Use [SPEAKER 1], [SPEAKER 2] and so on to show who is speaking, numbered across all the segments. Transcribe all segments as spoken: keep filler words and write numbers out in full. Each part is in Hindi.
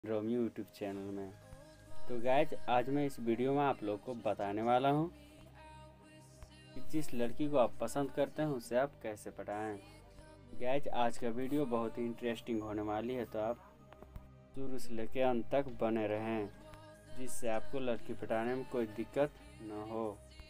[SPEAKER 1] रोमियो यूट्यूब चैनल में। तो गाइज आज मैं इस वीडियो में आप लोग को बताने वाला हूँ कि जिस लड़की को आप पसंद करते हैं उसे आप कैसे पटाएं। गाइज आज का वीडियो बहुत ही इंटरेस्टिंग होने वाली है, तो आप शुरू से लेकर अंत तक बने रहें जिससे आपको लड़की पटाने में कोई दिक्कत न हो।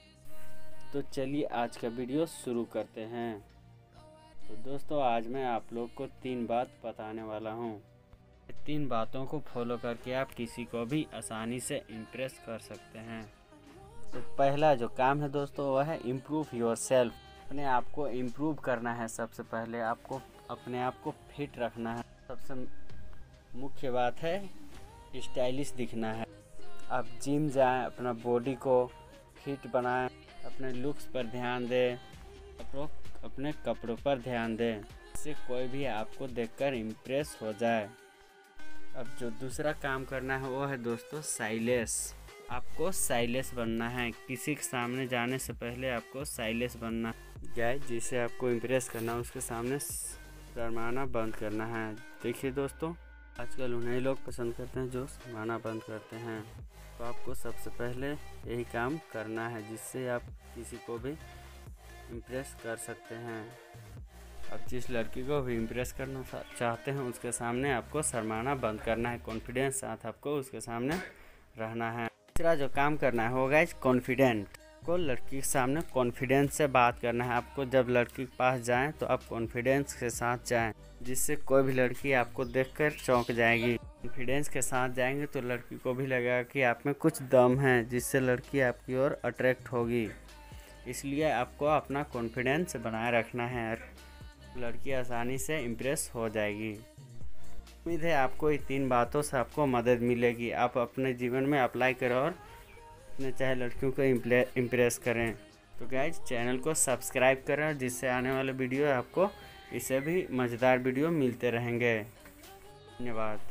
[SPEAKER 1] तो चलिए आज का वीडियो शुरू करते हैं। तो दोस्तों आज मैं आप लोग को तीन बात बताने वाला हूँ। तीन बातों को फॉलो करके आप किसी को भी आसानी से इम्प्रेस कर सकते हैं। तो पहला जो काम है दोस्तों वह है इम्प्रूव योर सेल्फ। अपने आप को इम्प्रूव करना है। सबसे पहले आपको अपने आप को फिट रखना है। सबसे मुख्य बात है स्टाइलिश दिखना है। आप जिम जाएं, अपना बॉडी को फिट बनाएं, अपने लुक्स पर ध्यान दें, अपने कपड़ों पर ध्यान दें, इससे कोई भी आपको देखकर इम्प्रेस हो जाए। अब जो दूसरा काम करना है वो है दोस्तों साइलेस। आपको साइलेस बनना है। किसी के सामने जाने से पहले आपको साइलेस बनना है। जिसे आपको इम्प्रेस करना है उसके सामने शर्माना बंद करना है। देखिए दोस्तों आजकल उन्हीं लोग पसंद करते हैं जो शर्माना बंद करते हैं। तो आपको सबसे पहले यही काम करना है जिससे आप किसी को भी इम्प्रेस कर सकते हैं। अब जिस लड़की को भी इम्प्रेस करना चाहते हैं उसके सामने आपको शर्माना बंद करना है। कॉन्फिडेंस साथ आपको उसके सामने रहना है। तीसरा जो काम करना है होगा कॉन्फिडेंट। को लड़की के सामने कॉन्फिडेंस से बात करना है। आपको जब लड़की के पास जाएं तो आप कॉन्फिडेंस के साथ जाएं जिससे कोई भी लड़की आपको देखकर चौंक जाएगी। कॉन्फिडेंस के साथ जाएंगे तो लड़की को भी लगेगा कि आप में कुछ दम है, जिससे लड़की आपकी ओर अट्रैक्ट होगी। इसलिए आपको अपना कॉन्फिडेंस बनाए रखना है। लड़की आसानी से इम्प्रेस हो जाएगी। उम्मीद है आपको ये तीन बातों से आपको मदद मिलेगी। आप अपने जीवन में अप्लाई करें और अपने चाहे लड़कियों को इम्प्रेस करें। तो गाइज चैनल को सब्सक्राइब करें जिससे आने वाले वीडियो आपको इससे भी मज़ेदार वीडियो मिलते रहेंगे। धन्यवाद।